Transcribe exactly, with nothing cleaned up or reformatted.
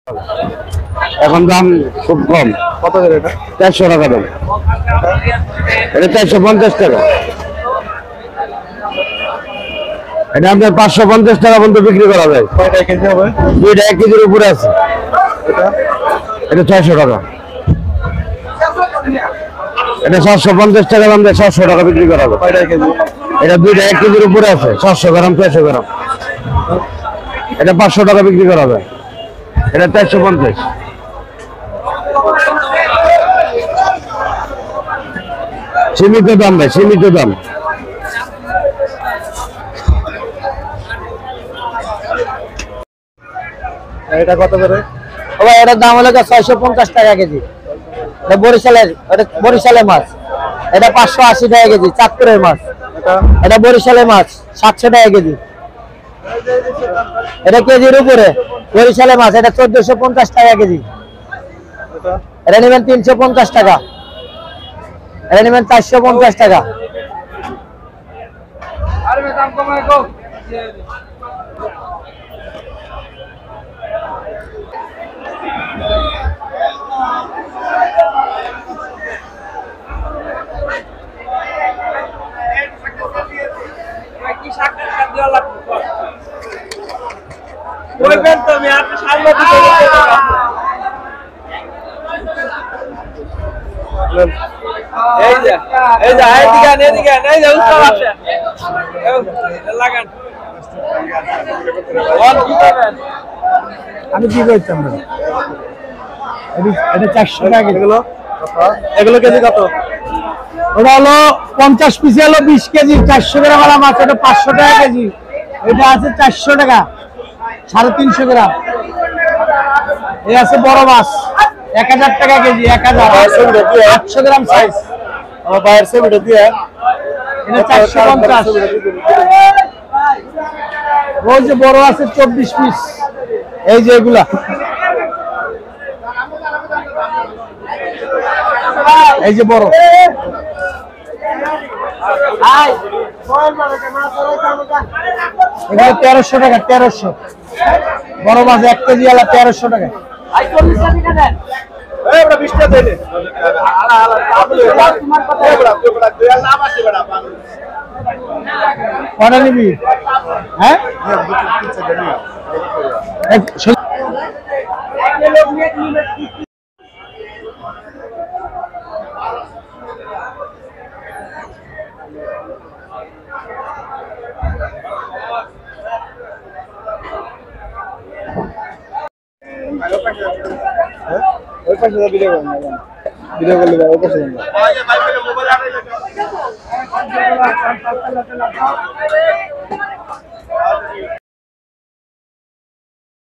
এখন দাম খুব কম। কত করে এটা? চারশো টাকা দাম। এটা চারশো পঞ্চাশ টাকা। এটা আপনার পাঁচশো পঞ্চাশ টাকা পর্যন্ত বিক্রি করা যায়। কয়টা কেজি হবে? দুইটা এক কেজির উপরে আছে। এটা এটা ছয়শো টাকা। এটা সাতশো পঞ্চাশ টাকা দাম দিয়ে সাতশো টাকা বিক্রি করা হবে। কয়টা কেজি? এটা দুইটা এক কেজির উপরে আছে, সাতশো গ্রাম ছয়শো গ্রাম। এটা পাঁচশো টাকা বিক্রি করা হবে। এটা চারশো পঞ্চাশ। সীমিত দাম ভাই, সীমিত দাম। এটা কত করে? এটার দাম হলো ছয়শো পঞ্চাশ টাকা কেজি। বরিশালের বরিশালের মাছ। এটা পাঁচশো আশি টাকা কেজি। চাঁদপুরের মাছ। এটা বরিশালের মাছ সাতশো টাকা কেজি। এটা কেজির উপরে বরিশালের মাছ। এটা চোদ্দশো পঞ্চাশ টাকা কেজি। এটা নেবেন তিনশো পঞ্চাশ টাকা। এটা নেবেন চারশো পঞ্চাশ টাকা। আমি কি করতাম? এটা চারশো টাকা এগুলো। এগুলো কেজি কত? ওটা হলো পঞ্চাশ পিসে হলো বিশ কেজি চারশো গ্রাম ওলা মাছ। এটা পাঁচশো টাকা কেজি। এটা আছে চারশো টাকা সাড়ে তিনশো গ্রাম। এই আছে বড় মাছ এক হাজার টাকা কেজি। এক হাজার আটশো গ্রাম সাইজ। আমার বাইরের ছবিটা দিয়ে এটা চারশো পঞ্চাশ। ওই যে বড় আছে চব্বিশ পিস। এই যে এগুলা এই যে বড় এগুলো তেরোশো টাকা। তেরোশো বড় মাছ এক কেজি আলা তেরোশো টাকা। কটা নিবি? হ্যাঁ ওই পাশে ভিডিও করুন, ভিডিও করলে ওই পাশে যান।